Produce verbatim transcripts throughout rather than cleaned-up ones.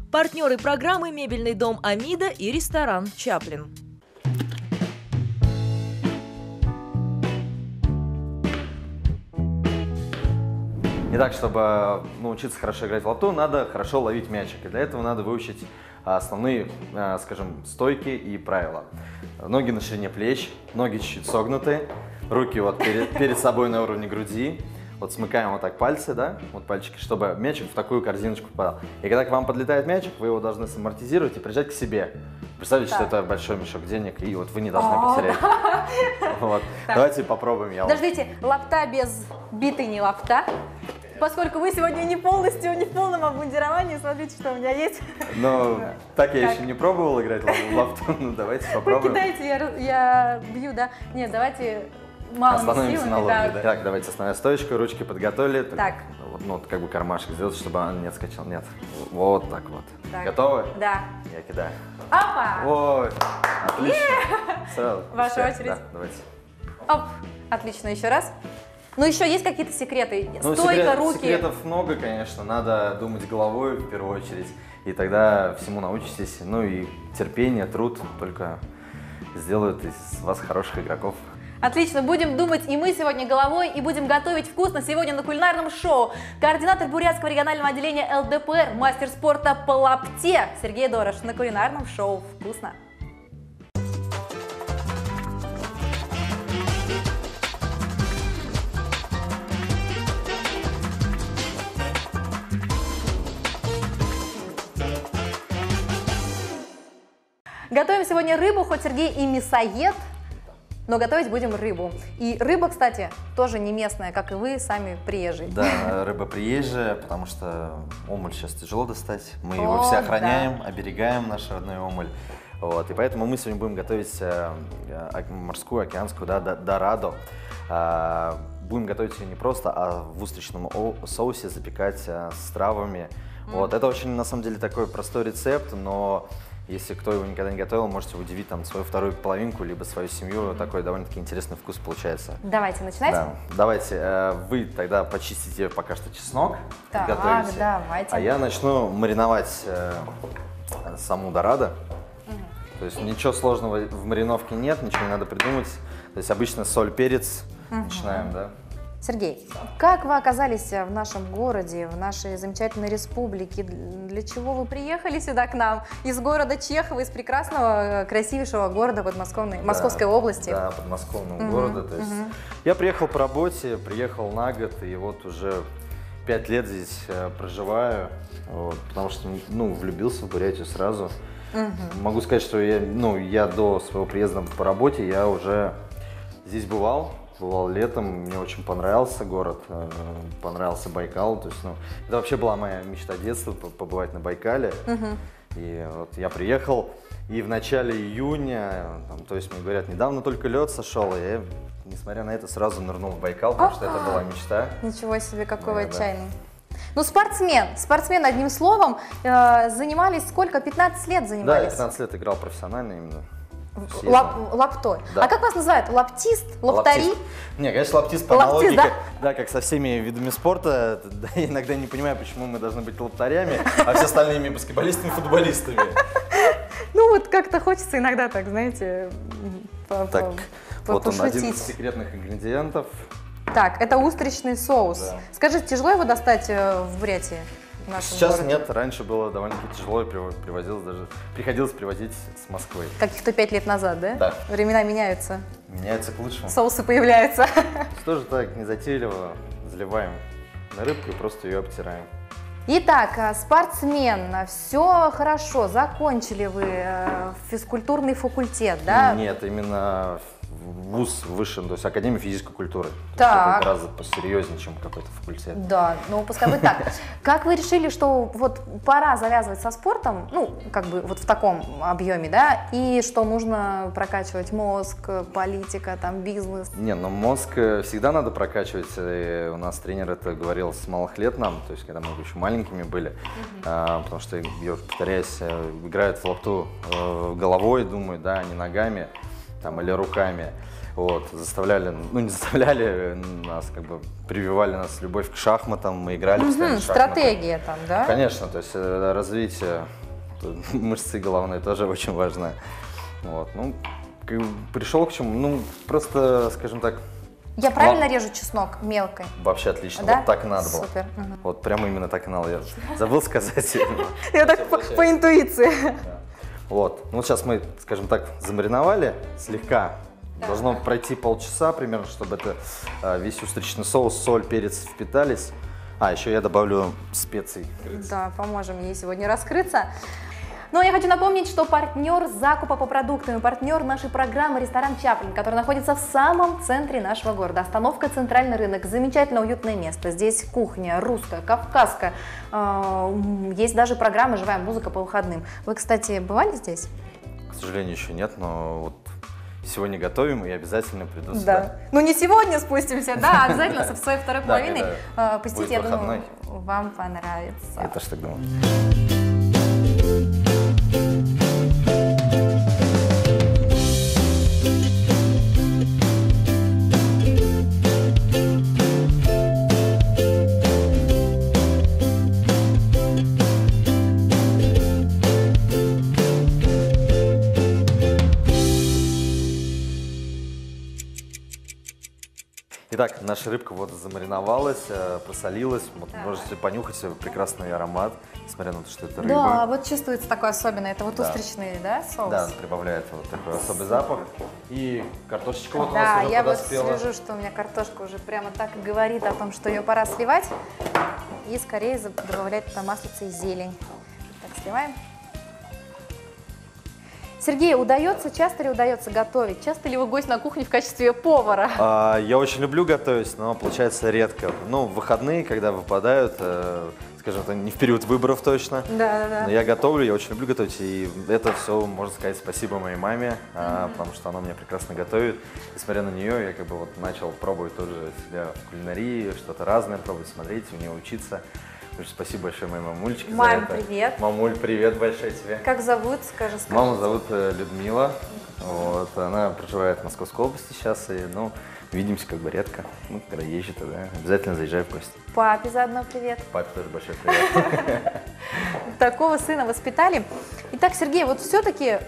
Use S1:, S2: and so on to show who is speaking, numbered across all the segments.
S1: Партнеры программы «Мебельный дом Амида» и ресторан «Чаплин».
S2: Итак, чтобы научиться хорошо играть в лапту, надо хорошо ловить мячик. И для этого надо выучить основные, скажем, стойки и правила. Ноги на ширине плеч, ноги чуть-чуть согнуты, руки вот перед, перед собой на уровне груди. Вот смыкаем вот так пальцы, да, вот пальчики, чтобы мячик в такую корзиночку попадал. И когда к вам подлетает мячик, вы его должны самортизировать и прижать к себе. Представьте, что это большой мешок денег, и вот вы не должны потерять. Вот. Давайте попробуем. Я
S3: Подождите, лапта без биты не лапта. Поскольку вы сегодня не полностью, не в полном обмундировании, смотрите, что у меня есть.
S2: Ну, так я еще не пробовал играть в лапту, ну давайте попробуем.
S3: Вы кидаете, я, я бью, да? Нет, давайте малыми
S2: Остановимся
S3: силами.
S2: на ловле,
S3: Да.
S2: да. Так, давайте основная стоечка, ручки подготовили.
S3: Так.
S2: Ну, вот как бы кармашек сделать, чтобы он не отскочил. Нет. Вот так вот.
S3: Так.
S2: Готовы?
S3: Да.
S2: Я кидаю.
S3: Опа!
S2: Ой, отлично. Сразу.
S3: Ваша
S2: Все,
S3: очередь.
S2: Да, давайте.
S3: Оп! Отлично, еще раз. Ну, еще есть какие-то секреты?
S2: Ну,
S3: Стойка,
S2: секрет,
S3: руки.
S2: Секретов много, конечно. Надо думать головой в первую очередь. И тогда всему научитесь. Ну и терпение, труд только сделают из вас хороших игроков.
S3: Отлично, будем думать и мы сегодня головой, и будем готовить вкусно сегодня на кулинарном шоу. Координатор Бурятского регионального отделения эл дэ пэ эр, мастер спорта по лапте Сергей Дорош на кулинарном шоу «Вкусно». Готовим сегодня рыбу, хоть Сергей и мясоед, но готовить будем рыбу. И рыба, кстати, тоже не местная, как и вы, сами приезжие.
S2: Да, рыба приезжая, потому что омуль сейчас тяжело достать. Мы
S3: О,
S2: его все охраняем,
S3: да.
S2: оберегаем наш родной омуль. Вот, и поэтому мы сегодня будем готовить э, морскую, океанскую, да, дорадо. Э, будем готовить ее не просто, а в устричном соусе запекать э, с травами. Mm. Вот, это очень, на самом деле, такой простой рецепт, но если кто его никогда не готовил, можете удивить там свою вторую половинку, либо свою семью. Такой довольно-таки интересный вкус получается.
S3: Давайте, начинайте.
S2: Да. Давайте, э, вы тогда почистите пока что чеснок,
S3: так,
S2: готовите,
S3: давайте.
S2: а я начну мариновать э, саму дорадо.
S3: Угу.
S2: То есть ничего сложного в мариновке нет, ничего не надо придумать. То есть обычно соль, перец, угу. Начинаем, да?
S3: Сергей, как вы оказались в нашем городе, в нашей замечательной республике? Для чего вы приехали сюда к нам? Из города Чехова, из прекрасного, красивейшего города подмосковной, да, Московской области.
S2: Да, подмосковного
S3: угу,
S2: города. То есть угу. Я приехал по работе, приехал на год, и вот уже пять лет здесь э, проживаю, вот, потому что, ну, влюбился в Бурятию сразу. Угу. Могу сказать, что я, ну, я до своего приезда по работе, я уже здесь бывал. Бывал летом, мне очень понравился город, понравился Байкал. То есть, ну, это вообще была моя мечта детства, побывать на Байкале. Угу. И вот я приехал, и в начале июня, там, то есть мне говорят, недавно только лед сошел, и я, несмотря на это, сразу нырнул в Байкал, потому что это была мечта.
S3: Ничего себе, какой вы
S2: да,
S3: отчаянный. Да. Ну, спортсмен, спортсмен, одним словом, э, занимались сколько? пятнадцать лет занимались?
S2: Да, пятнадцать лет играл профессионально именно.
S3: Лап, лаптой.
S2: Да.
S3: А как вас называют? Лаптист? Лаптари?
S2: Лаптист. Не, конечно, лаптист по
S3: лаптист,
S2: аналогии,
S3: да?
S2: Как, да, как со всеми видами спорта. Да, я иногда не понимаю, почему мы должны быть лаптарями, а все остальными баскетболистами, футболистами.
S3: Ну вот как-то хочется иногда так, знаете,
S2: Так, вот он, один из секретных ингредиентов.
S3: Так, это устричный соус. Да. Скажите, тяжело его достать в Бурятии?
S2: Сейчас
S3: городе?
S2: Нет, раньше было довольно-таки тяжело, привозилось даже, приходилось привозить с Москвы.
S3: Каких-то пять лет назад, да?
S2: Да.
S3: Времена меняются.
S2: Меняется к лучшему.
S3: Соусы появляются.
S2: Тоже так, незатейливо заливаем на рыбку и просто ее обтираем.
S3: Итак, спортсмен, все хорошо, закончили вы физкультурный факультет, да?
S2: Нет, именно вуз высший, то есть Академия физической культуры.
S3: Так.
S2: Это гораздо посерьезнее, чем какой-то факультет.
S3: Да, ну пускай будет так. Как вы решили, что вот пора завязывать со спортом, ну, как бы вот в таком объеме, да, и что нужно прокачивать мозг, политика, там, бизнес?
S2: Не, ну мозг всегда надо прокачивать. И у нас тренер это говорил с малых лет нам, то есть когда мы еще маленькими были, uh-huh. а, потому что, я уже повторяюсь, играют в лапту головой, думают, да, а не ногами. там, или руками. Вот, заставляли, ну не заставляли нас, как бы прививали нас любовь к шахматам, мы играли постоянно
S3: Мгм,
S2: в шахматы.
S3: стратегия там, да?
S2: Конечно, то есть э, развитие мышцы головной тоже очень важно. Вот, ну, как бы пришел к чему, ну, просто, скажем так,
S3: Я правильно
S2: Ла-
S3: режу чеснок мелкой?
S2: вообще отлично,
S3: Да?
S2: вот так и надо было.
S3: Супер. Мгм.
S2: Вот прямо именно так и надо. Я забыл сказать.
S3: Я так по, по интуиции.
S2: Вот, ну сейчас мы, скажем так, замариновали слегка. Должно пройти полчаса примерно, чтобы это э, весь устричный соус, соль, перец впитались. А, еще я добавлю специй.
S3: Да, поможем ей сегодня раскрыться. Ну, а я хочу напомнить, что партнер закупа по продуктам, партнер нашей программы «Ресторан Чаплин», который находится в самом центре нашего города. Остановка «Центральный рынок». Замечательно уютное место. Здесь кухня русская, кавказская. Э, Есть даже программа «Живая музыка» по выходным. Вы, кстати, бывали здесь?
S2: К сожалению, еще нет, но вот сегодня готовим и обязательно приду
S3: Да.
S2: сюда.
S3: Ну, не сегодня спустимся, да, обязательно со своей второй
S2: Да,
S3: половиной
S2: когда
S3: э, посетите,
S2: будет
S3: я думаю,
S2: выходной.
S3: вам понравится.
S2: Я тоже так думаю. Итак, наша рыбка вот замариновалась, э, просолилась. Вот
S3: Так.
S2: можете понюхать э, прекрасный аромат, несмотря на то, что это рыба.
S3: Да, вот чувствуется такое особенное. Это вот
S2: Да.
S3: устричный, да, соус?
S2: Да, прибавляет вот такой особый запах. И картошечка вот у
S3: Да,
S2: нас уже
S3: я вот
S2: подоспела.
S3: слежу, что у меня картошка уже прямо так и говорит о том, что ее пора сливать. И скорее за- добавлять туда маслица и зелень. Так, сливаем. Сергей, удается, часто ли удается готовить? Часто ли вы гость на кухне в качестве повара?
S2: А, я очень люблю готовить, но получается редко. Ну, в выходные, когда выпадают, э, скажем так, не в период выборов точно.
S3: Да, да,
S2: Но
S3: да.
S2: я готовлю, я очень люблю готовить, и это все, можно сказать, спасибо моей маме, а, потому что она меня прекрасно готовит. Несмотря на нее, я как бы вот начал пробовать тоже себя в кулинарии, что-то разное пробовать, смотреть, у нее учиться. Так что спасибо большое моей мамульчике за
S3: Мам,
S2: это.
S3: привет.
S2: Мамуль, привет большое тебе.
S3: Как зовут, скажи, скажи.
S2: Маму зовут э, Людмила, вот, она проживает в Московской области сейчас, и, ну, видимся как бы редко. Ну, когда езжу, тогда обязательно заезжаю в гости.
S3: Папе заодно привет.
S2: Папе тоже большой привет.
S3: Такого сына воспитали. Итак, Сергей, вот все-таки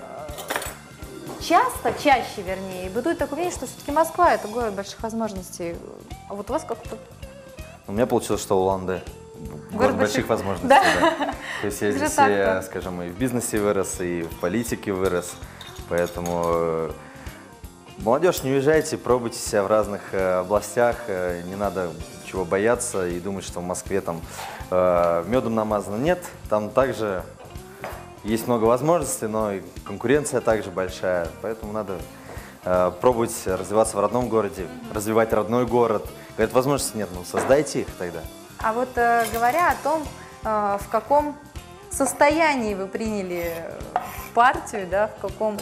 S3: часто, чаще, вернее, бытует такое мнение, что все-таки Москва – это город больших возможностей. А вот у вас как-то…
S2: У меня получилось, что Улан-Удэ город больших
S3: больших-
S2: возможностей.
S3: Да?
S2: Да. То есть я
S3: Даже
S2: здесь,
S3: так-то.
S2: э, скажем, и в бизнесе вырос, и в политике вырос. Поэтому э, молодежь, не уезжайте, пробуйте себя в разных э, областях. э, Не надо чего бояться и думать, что в Москве там э, медом намазано. Нет, там также есть много возможностей, но и конкуренция также большая. Поэтому надо э, пробовать развиваться в родном городе, развивать родной город. Говорят, возможностей нет, ну создайте их тогда.
S3: А вот э, говоря о том, э, в каком состоянии вы приняли партию, да, в каком…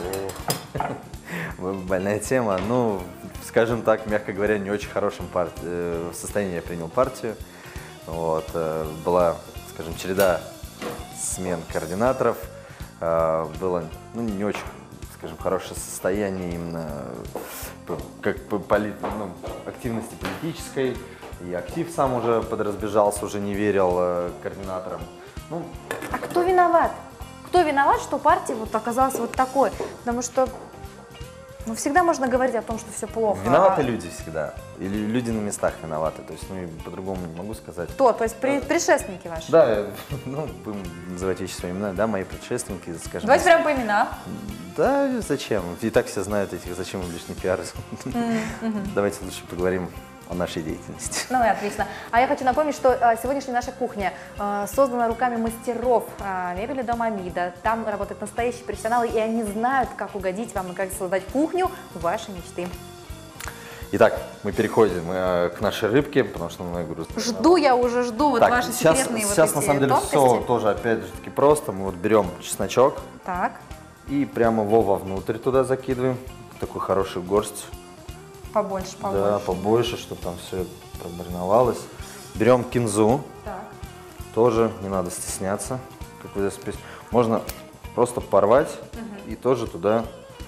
S2: Больная тема. Ну, скажем так, мягко говоря, не очень хорошем пар- э, состоянии я принял партию. Вот, э, была, скажем, череда смен координаторов. Э, было, ну, не очень, скажем, хорошее состояние именно э, как по поли- ну, активности политической. И актив сам уже подразбежался, уже не верил э, координаторам. Ну,
S3: А кто виноват? Кто виноват, что партия вот оказалась вот такой? Потому что ну, всегда можно говорить о том, что все плохо.
S2: виноваты
S3: А
S2: люди всегда. Или люди на местах виноваты. То есть, ну, и по-другому не могу сказать.
S3: Кто? То есть при- предшественники ваши?
S2: Да, э, ну, будем называть вещи своими именами, да, мои предшественники, скажем.
S3: Давайте прямо по именам.
S2: Да, зачем? И так все знают этих, зачем им лишний пиар. Давайте лучше поговорим о нашей деятельности.
S3: Ну и отлично. А я хочу напомнить, что а, сегодняшняя наша кухня а, создана руками мастеров а, мебели дома Амида. Там работают настоящие профессионалы, и они знают, как угодить вам и как создать кухню вашей мечты.
S2: Итак, мы переходим э, к нашей рыбке, потому что, ну, я говорю…
S3: Жду, я уже жду вот
S2: Так,
S3: ваши
S2: сейчас,
S3: секретные
S2: сейчас
S3: вот
S2: на
S3: эти
S2: самом деле
S3: тонкости.
S2: все тоже опять же таки просто. Мы вот берем чесночок
S3: Так,
S2: и прямо его вовнутрь туда закидываем. Такую хорошую горсть.
S3: побольше, побольше.
S2: Да, побольше, чтобы там все промариновалось. Берем кинзу,
S3: Так.
S2: тоже не надо стесняться. Как вы здесь спи- Можно просто порвать и тоже туда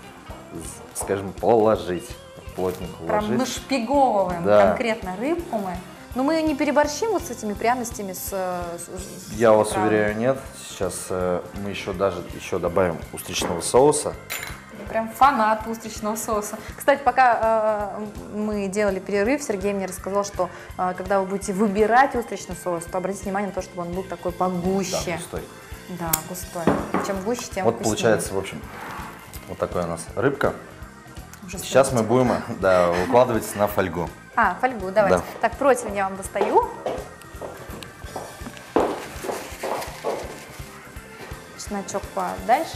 S2: скажем, положить. Плотненько
S3: Прям
S2: уложить.
S3: нашпиговываем
S2: Да.
S3: конкретно рыбку мы. Но мы не переборщим вот с этими пряностями, с, с- с
S2: Я вас
S3: приправами?
S2: уверяю, нет. Сейчас э, мы еще даже еще добавим устричного соуса.
S3: Я прям фанат устричного соуса. Кстати, пока э, мы делали перерыв, Сергей мне рассказал, что э, когда вы будете выбирать устричный соус, то обратите внимание на то, чтобы он был такой погуще.
S2: Да, густой.
S3: Да, густой. Чем гуще, тем
S2: Вот
S3: вкуснее.
S2: получается, в общем, вот такая у нас рыбка.
S3: Уже
S2: Сейчас мы
S3: смотрите.
S2: будем, да, укладывать на фольгу.
S3: А, фольгу, давайте.
S2: Да.
S3: Так, противень я вам достаю. Чесночок подальше.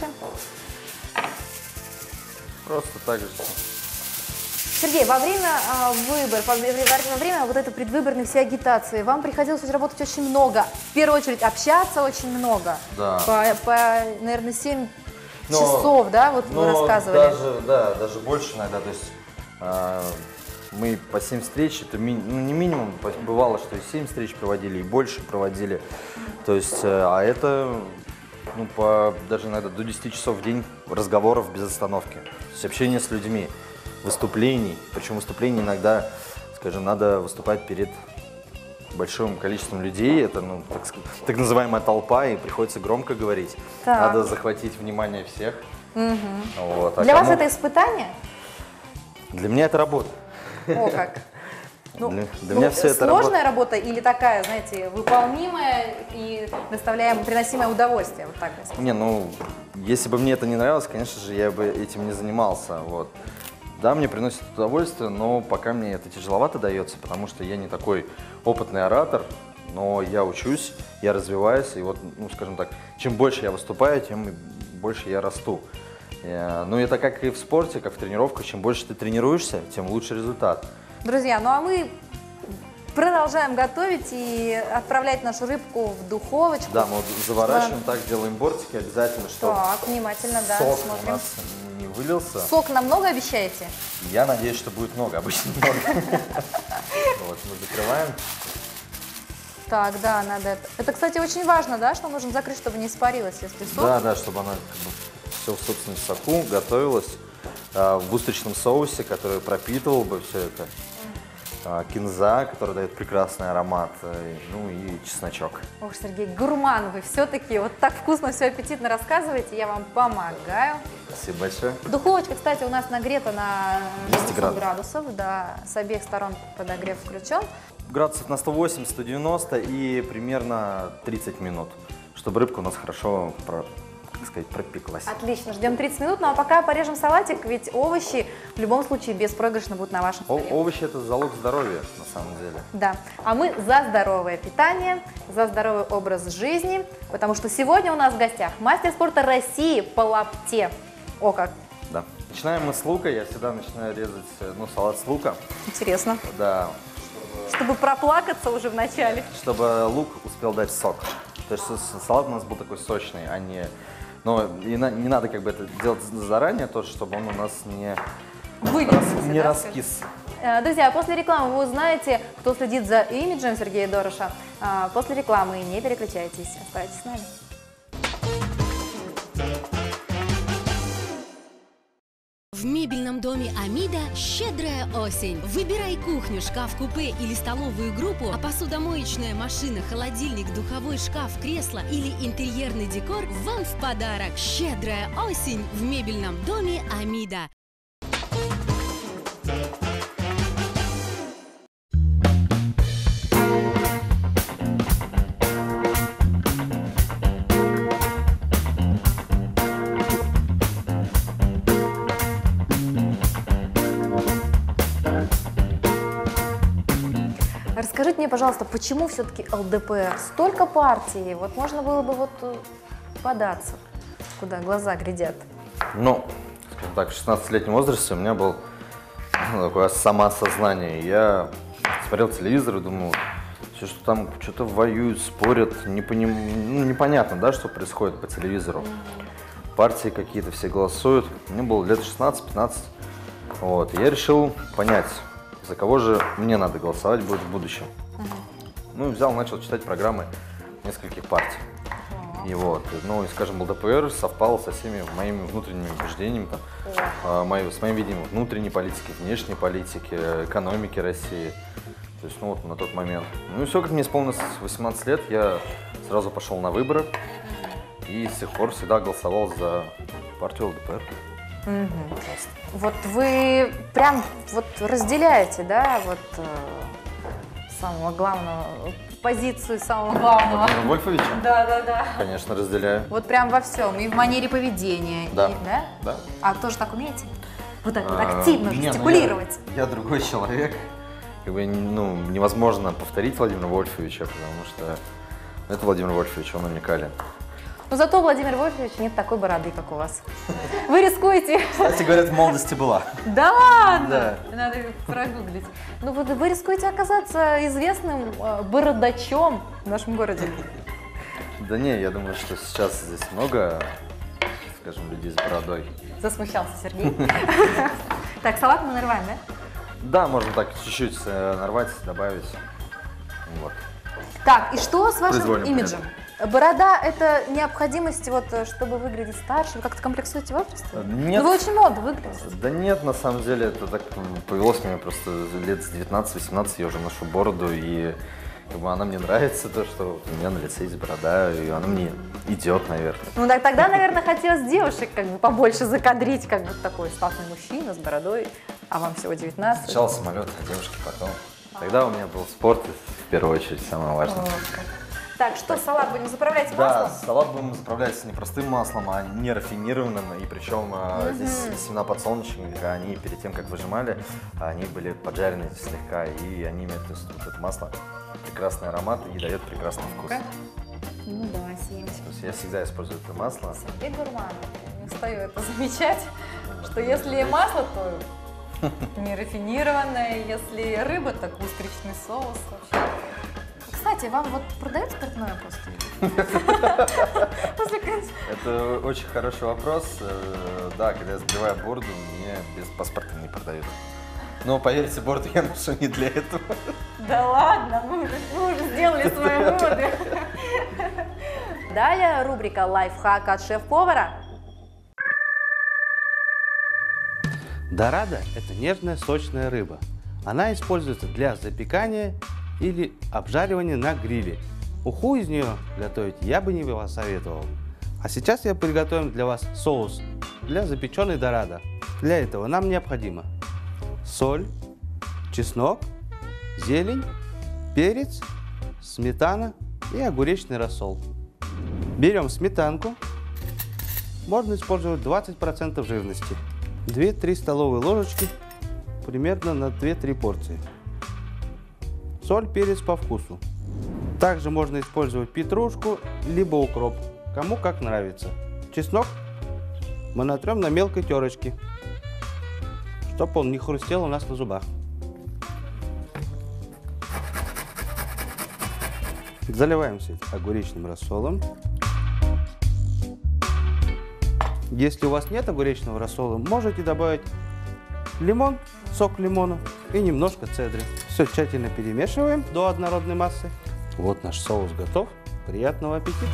S2: Просто так же.
S3: Сергей, во время а, выбора, во время, во время вот этой предвыборной всей агитации вам приходилось работать очень много. В первую очередь общаться очень много.
S2: Да.
S3: По, по, наверное, семь
S2: Но-
S3: часов, да, вот вы
S2: Но
S3: рассказывали.
S2: Даже, да, даже больше иногда. То есть а, мы по семь встреч, это ми- ну, не минимум, бывало, что и семь встреч проводили, и больше проводили. То есть, э, а это ну, по, даже иногда до десяти часов в день разговоров без остановки. То есть общение с людьми, выступлений. Причем выступлений иногда, скажем, надо выступать перед большим количеством людей. Это, ну, так, ск- так называемая толпа, и приходится громко говорить.
S3: Так.
S2: Надо захватить внимание всех. Вот. А
S3: Для вас
S2: кому-
S3: это испытание?
S2: Для меня это работа.
S3: О, как. Ну,
S2: Для- для
S3: ну,
S2: меня всё это
S3: сложная работа или такая, знаете, выполнимая и доставляемая, приносимое удовольствие, вот так бы сказать.
S2: Не, ну, если бы мне это не нравилось, конечно же, я бы этим не занимался. Вот. Да, мне приносит удовольствие, но пока мне это тяжеловато дается, потому что я не такой опытный оратор, но я учусь, я развиваюсь, и вот, ну, скажем так, чем больше я выступаю, тем больше я расту. Э, Ну, это как и в спорте, как в тренировках, чем больше ты тренируешься, тем лучше результат.
S3: Друзья, ну а мы продолжаем готовить и отправлять нашу рыбку в духовочку.
S2: Да, мы вот заворачиваем так, делаем бортики обязательно, чтобы
S3: Так, внимательно, да,
S2: сок у
S3: смотрим.
S2: нас не вылился.
S3: Сок намного обещаете?
S2: Я надеюсь, что будет много, обычно много. Вот, мы закрываем.
S3: Так, да, надо это. Это, кстати, очень важно, да, что нужно закрыть, чтобы не испарилось, если сок.
S2: Да, да, чтобы она как бы все в собственном соку готовилась а, в устричном соусе, который пропитывал бы все это. А, кинза, который дает прекрасный аромат, э, ну и чесночок.
S3: Ох, Сергей, гурман вы все-таки. Вот так вкусно, все аппетитно рассказываете, я вам помогаю.
S2: Спасибо большое.
S3: Духовочка, кстати, у нас нагрета на
S2: двести
S3: двести градусов, да, с обеих сторон подогрев включен.
S2: Градусов на сто восемьдесят - сто девяносто и примерно тридцать минут, чтобы рыбка у нас хорошо, про- как сказать, пропеклась.
S3: Отлично, ждем тридцать минут, ну а пока порежем салатик, ведь овощи в любом случае беспроигрышно будут на вашем
S2: О-
S3: столе.
S2: овощи – это залог здоровья, на самом деле.
S3: Да, а мы за здоровое питание, за здоровый образ жизни, потому что сегодня у нас в гостях мастер спорта России по лапте. О, как
S2: Да. Начинаем мы с лука. Я всегда начинаю резать, э, ну, салат с лука.
S3: интересно.
S2: Да,
S3: Чтобы проплакаться уже в начале.
S2: чтобы лук успел дать сок. То есть с- салат у нас был такой сочный, а не... Но и на- не надо как бы это делать заранее, тоже, чтобы он у нас не,
S3: Вывесился,
S2: не
S3: да,
S2: раскис.
S3: Э, Друзья, после рекламы вы узнаете, кто следит за имиджем Сергея Дороша. А, После рекламы не переключайтесь, оставайтесь с нами.
S4: В мебельном доме Амида щедрая осень. Выбирай кухню, шкаф-купе или столовую группу, а посудомоечная машина, холодильник, духовой шкаф, кресло или интерьерный декор вам в подарок. Щедрая осень в мебельном доме Амида.
S3: Расскажите мне, пожалуйста, почему все-таки ЛДПР? Столько партий, вот можно было бы вот э, податься, куда глаза глядят.
S2: Ну, скажем так, в шестнадцатилетнем возрасте у меня был ну, такое самоосознание. Я смотрел телевизор и думал, все, что там что-то воюют, спорят, не поним... ну, непонятно, да, что происходит по телевизору. Партии какие-то все голосуют. Мне было лет шестнадцать-пятнадцать. Вот. И я решил понять, за кого же мне надо голосовать будет в будущем. Ну и взял, начал читать программы нескольких партий. И вот, ну и, скажем, ЛДПР совпал со всеми моими внутренними убеждениями, там, э, мои, с моим видением внутренней политики, внешней политики, экономики России. То есть, ну вот на тот момент. Ну и все, как мне исполнилось восемнадцать лет, я сразу пошел на выборы и с тех пор всегда голосовал за партию ЛДПР.
S3: Мгм. Вот вы прям вот разделяете, да, вот э, самого главного, позицию самого главного.
S2: Владимира Вольфовича?
S3: Да, да, да.
S2: Конечно, разделяю.
S3: Вот прям во всем, и в манере поведения,
S2: Да.
S3: и, да?
S2: Да.
S3: А тоже так умеете? Вот так вот
S2: А,
S3: активно
S2: не, ну,
S3: жестикулировать.
S2: Я, я другой человек. Как бы, ну, невозможно повторить Владимира Вольфовича, потому что это Владимир Вольфович, он уникален.
S3: Но зато у Владимира Вольфовича нет такой бороды, как у вас. Вы рискуете.
S2: Кстати, говорят, в молодости была.
S3: Да ладно?
S2: Да.
S3: Надо прогуглить. Ну вот вы рискуете оказаться известным э, бородачом в нашем городе.
S2: Да не, я думаю, что сейчас здесь много, скажем, людей с бородой.
S3: Засмущался Сергей. Так, салат мы нарываем, да?
S2: Да, можно так чуть-чуть э, нарвать, добавить. Вот.
S3: Так, и что с вашим
S2: Произвольно
S3: имиджем? Борода – это необходимость, вот, чтобы выглядеть старше? Вы как-то комплексуете в возрасте?
S2: Нет.
S3: Ну, вы очень молодо выглядите.
S2: Да нет, на самом деле, это так м, повелось мне просто лет с девятнадцати-восемнадцати я уже ношу бороду, и как бы, она мне нравится, то, что у меня на лице есть борода, и она мне идет, наверное.
S3: Ну, так, тогда, наверное, хотелось девушек как бы побольше закадрить, как бы такой статный мужчина с бородой, а вам всего девятнадцать.
S2: Сначала самолет, а девушки потом. Тогда у меня был спорт, в первую очередь, самое важное.
S3: Вот как. Так, что, салат будем заправлять
S2: Да,
S3: маслом?
S2: салат будем заправлять не простым маслом, а не рафинированным. И причем э, здесь семена подсолнечника, они перед тем, как выжимали, они были поджарены слегка, и они имеют, то есть, вот это масло прекрасный аромат и дает прекрасный вкус.
S3: Ну, давай съем.
S2: То есть я всегда использую это масло.
S3: Сергей Гурманов, не устаю это замечать, что если масло, то не рафинированное, если рыба, так устричный соус вообще. Кстати, вам вот продают спиртное после? После конца?
S2: Это очень хороший вопрос. Э, Да, когда я сбриваю бороду, мне без паспорта не продают. Но поверьте, бороду я ношу не для этого.
S3: Да ладно, мы уже, мы уже сделали свои выводы. Далее рубрика «Лайфхак от шеф-повара».
S5: Дорадо – это нежная сочная рыба. Она используется для запекания или обжаривания на гриле. Уху из нее готовить я бы не советовал. А сейчас я приготовим для вас соус для запеченной дорадо. Для этого нам необходимо соль, чеснок, зелень, перец, сметана и огуречный рассол. Берем сметанку. Можно использовать двадцать процентов жирности. две-три столовые ложечки, примерно на две-три порции. Соль, перец по вкусу. Также можно использовать петрушку, либо укроп, кому как нравится. Чеснок мы натрем на мелкой терочке, чтобы он не хрустел у нас на зубах. Заливаем все огуречным рассолом. Если у вас нет огуречного рассола, можете добавить лимон, сок лимона и немножко цедры. Все тщательно перемешиваем до однородной массы. Вот наш соус готов. Приятного аппетита!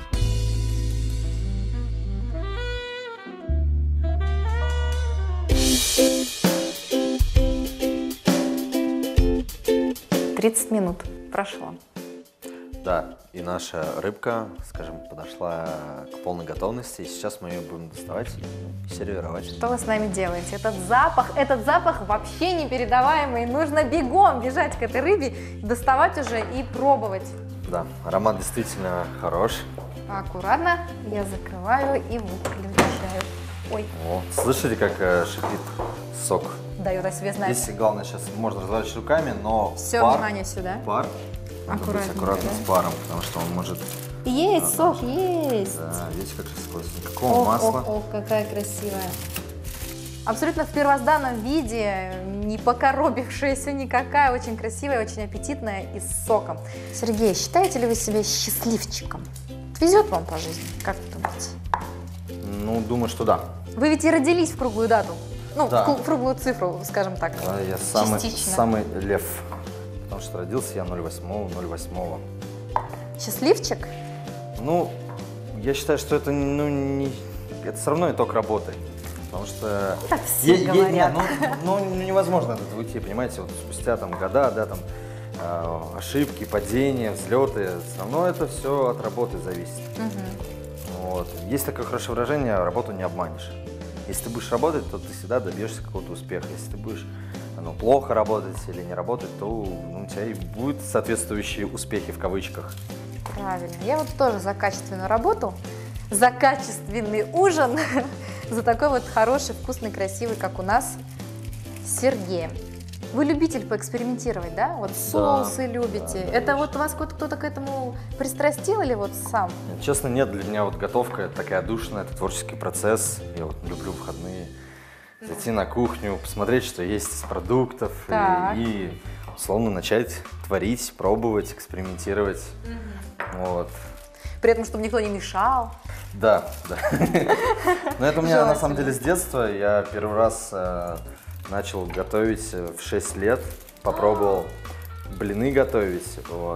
S3: тридцать минут прошло.
S2: Да, и наша рыбка, скажем, подошла к полной готовности. И сейчас мы ее будем доставать и сервировать.
S3: Что вы с нами делаете? Этот запах, этот запах вообще непередаваемый. Нужно бегом бежать к этой рыбе, доставать уже и пробовать.
S2: Да, аромат действительно хорош.
S3: Аккуратно я закрываю и выключаю. Ой,
S2: О, слышите, как э, шипит сок?
S3: дает о себе знать.
S2: Здесь главное, сейчас можно разворачивать руками, но
S3: Все,
S2: пар,
S3: внимание сюда.
S2: пар, надо быть
S3: Аккуратненько,
S2: аккуратно
S3: да?
S2: с паром, потому что он может...
S3: Есть сок, есть.
S2: Да, видите, как сейчас сквозь никакого
S3: Ох,
S2: масла.
S3: ох, ох, какая красивая. Абсолютно в первозданном виде, не покоробившаяся никакая, очень красивая, очень аппетитная и с соком. Сергей, считаете ли вы себя счастливчиком? Везет вам по жизни, как вы думаете?
S2: Ну, думаю, что да.
S3: Вы ведь и родились в круглую дату, ну,
S2: Да.
S3: в круг- в круглую цифру, скажем так.
S2: Да, я самый,
S3: Частично.
S2: самый лев, потому что родился я ноль восьмого ноль восьмого.
S3: Счастливчик?
S2: Ну, я считаю, что это, ну, не, это все равно итог работы. Потому что
S3: Так все
S2: е- е-
S3: говорят.
S2: не, ну, ну, невозможно от этого уйти, понимаете, вот спустя там года, да, там э, ошибки, падения, взлеты, все равно это все от работы зависит.
S3: Мгм.
S2: Вот. Есть такое хорошее выражение: работу не обманешь. Если ты будешь работать, то ты всегда добьешься какого-то успеха. Если ты будешь ну, плохо работать или не работать, то ну, у тебя и будут соответствующие успехи в кавычках.
S3: Правильно. Я вот тоже за качественную работу, за качественный ужин, за такой вот хороший, вкусный, красивый, как у нас, с Сергеем. Вы любитель поэкспериментировать, да? Вот соусы любите.
S2: да,
S3: Это
S2: да,
S3: вот вас кто-то кто-то к этому пристрастил или вот сам?
S2: Честно, нет, для меня вот готовка такая душная, это творческий процесс. Я вот люблю выходные зайти на кухню, посмотреть, что есть из продуктов,
S3: Так.
S2: и, и условно начать творить, пробовать, экспериментировать. Вот.
S3: При этом, чтобы никто не мешал.
S2: Да, да. Но это у меня на самом
S3: Желательно.
S2: деле с детства. Я первый раз э, начал готовить э, в шесть лет. Попробовал блины готовить. Вот.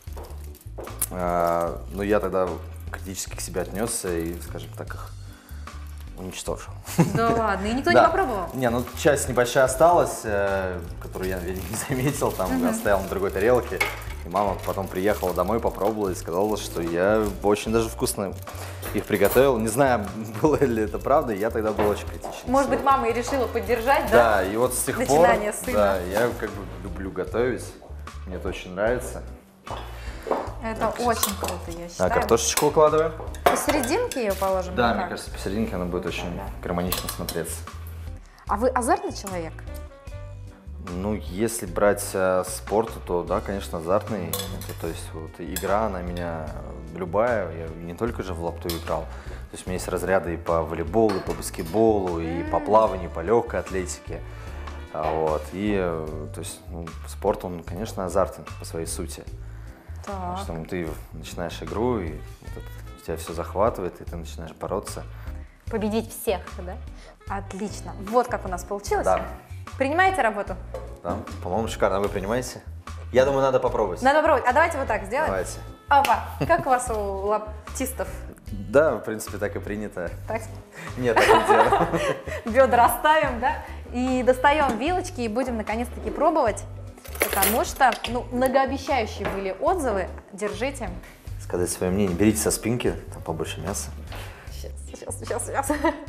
S2: А, но я тогда критически к себе отнесся и, скажем так, их уничтожил.
S3: Да ладно, и никто
S2: Да.
S3: не попробовал?
S2: Не, ну часть небольшая осталась, э, которую я видимо, не заметил, там оставил на другой тарелке. И мама потом приехала домой, попробовала и сказала, что я очень даже вкусно их приготовил. Не знаю, было ли это правда, я тогда был очень критичен.
S3: Может быть, мама и решила поддержать, да?
S2: Да, и вот с тех пор,
S3: Начинание сына.
S2: да, я как бы люблю готовить, мне это очень нравится.
S3: Это очень круто, я
S2: А
S3: считаю.
S2: картошечку укладываем?
S3: Посерединке ее положим?
S2: Да,
S3: или
S2: мне
S3: как?
S2: кажется, посерединке она будет очень гармонично смотреться.
S3: А вы азартный человек?
S2: Ну, если брать э, спорт, то да, конечно, азартный. Это, то есть вот игра, она меня любая. Я не только же в лапту играл. То есть у меня есть разряды и по волейболу, и по баскетболу, и по плаванию, и по легкой атлетике. А, вот. И э, то есть ну, спорт, он, конечно, азартен по своей сути. Потому
S3: Так.
S2: что ну, ты начинаешь игру, и вот это, тебя все захватывает, и ты начинаешь бороться.
S3: Победить всех, да? Отлично. Вот как у нас получилось.
S2: Да.
S3: Принимаете работу?
S2: Да, по-моему, шикарно. Вы принимаете? Я думаю, надо попробовать.
S3: Надо пробовать. А давайте вот так сделаем.
S2: Давайте.
S3: Опа. Как у вас у лаптистов?
S2: Да, в принципе, так и принято.
S3: Так,
S2: Нет, так не делаю.
S3: бедра оставим, да? И достаем вилочки и будем наконец-таки пробовать. Потому что, ну, многообещающие были отзывы. Держите.
S2: Сказать свое мнение. Берите со спинки, там побольше мяса.
S3: Сейчас, сейчас, сейчас, сейчас.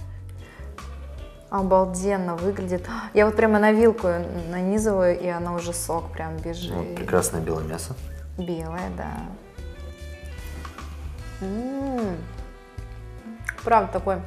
S3: Обалденно выглядит. Я вот прямо на вилку нанизываю, и она уже сок прям бежит.
S2: Вот прекрасное белое мясо.
S3: Белое, да. М-м-м. Правда, такой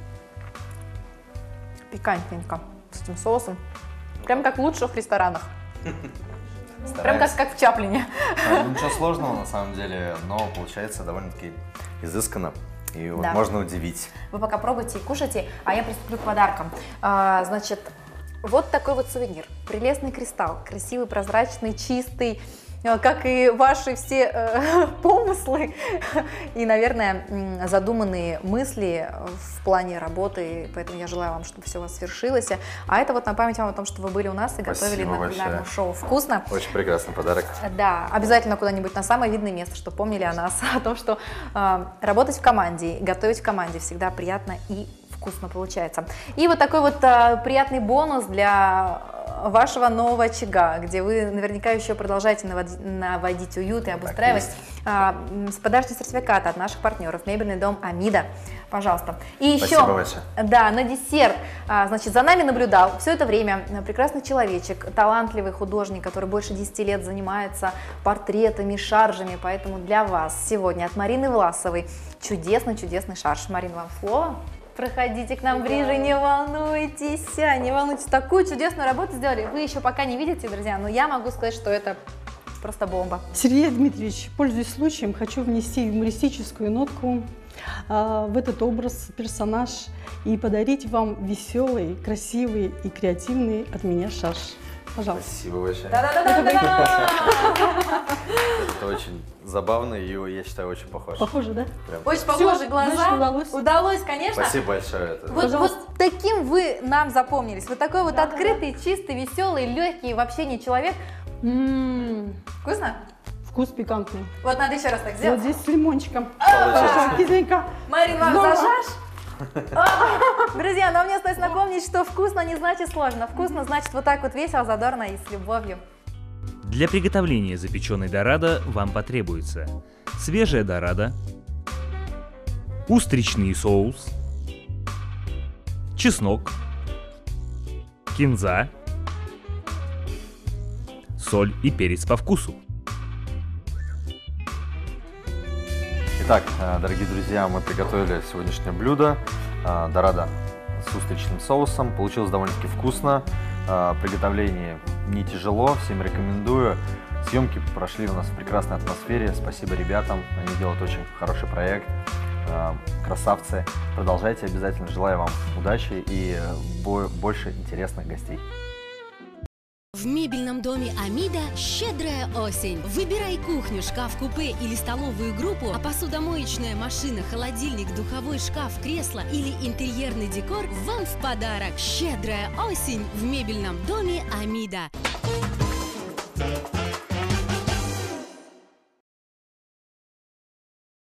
S3: пикантненько с этим соусом. Прям как в лучших ресторанах. Прям как, как в Чаплине.
S2: А, Ничего сложного на самом деле, но получается довольно-таки изысканно. И вот
S3: Да.
S2: можно удивить.
S3: Вы пока пробуйте и кушайте, а я приступлю к подаркам. А, значит, вот такой вот сувенир. Прелестный кристалл, красивый, прозрачный, чистый, э, как и ваши все э, помыслы и, наверное, м, задуманные мысли в плане работы. Поэтому я желаю вам, чтобы все у вас свершилось. А это вот на память вам о том, что вы были у нас и готовили
S2: Спасибо
S3: на
S2: большое.
S3: кулинарном шоу «Вкусно».
S2: Очень прекрасный подарок.
S3: Да, обязательно куда-нибудь на самое видное место, чтобы помнили о нас, о том, что э, работать в команде, готовить в команде всегда приятно и вкусно получается. И вот такой вот э, приятный бонус для вашего нового очага, где вы наверняка еще продолжаете наводить, наводить уют и обустраивать. А, м, подарочный сертификат от наших партнеров «Мебельный дом Амида». Пожалуйста. И еще,
S2: Спасибо большое.
S3: да, на десерт, а, значит, за нами наблюдал все это время прекрасный человечек, талантливый художник, который больше десяти лет занимается портретами, шаржами, поэтому для вас сегодня от Марины Власовой чудесный-чудесный шарж. Марина, вам слово. Проходите к нам ближе, не волнуйтесь, не волнуйтесь, такую чудесную работу сделали. Вы еще пока не видите, друзья, но я могу сказать, что это просто бомба.
S6: Сергей Дмитриевич, пользуясь случаем, хочу внести юмористическую нотку а, в этот образ, персонаж, и подарить вам веселый, красивый и креативный от меня шарж. Пожалуйста.
S2: Спасибо большое.
S3: Да-да-да-да-да!
S2: Это очень забавно и, я считаю, очень похоже.
S6: Похоже, да?
S2: Прям.
S3: Очень похожи
S6: Всё,
S3: глаза.
S6: значит, удалось.
S3: Удалось, конечно.
S2: Спасибо большое. Это...
S3: Вот, вот таким вы нам запомнились. Вот такой вот открытый, чистый, веселый, легкий в общении человек.
S6: М-м,
S3: Вкусно?
S6: Вкус пикантный.
S3: Вот надо еще раз так
S6: Вот
S3: сделать.
S6: здесь с лимончиком.
S2: Получается.
S6: Хорошо, кисленько.
S3: Марин, вам
S6: Здорово.
S3: зажашь? А, Друзья, но мне стоит напомнить, что вкусно не значит сложно. Вкусно значит вот так вот весело, задорно и с любовью.
S7: Для приготовления запеченной дорадо вам потребуется свежая дорадо, устричный соус, чеснок, кинза, соль и перец по вкусу.
S2: Итак, э, дорогие друзья, мы приготовили сегодняшнее блюдо э, дорадо с устричным соусом. Получилось довольно-таки вкусно. Э, Приготовление не тяжело, всем рекомендую. Съемки прошли у нас в прекрасной атмосфере. Спасибо ребятам, они делают очень хороший проект. Э, Красавцы. Продолжайте обязательно. Желаю вам удачи и э, бо- больше интересных гостей.
S4: В мебельном доме Амида щедрая осень. Выбирай кухню, шкаф-купе или столовую группу, а посудомоечная машина, холодильник, духовой шкаф, кресло или интерьерный декор вам в подарок. Щедрая осень в мебельном доме Амида.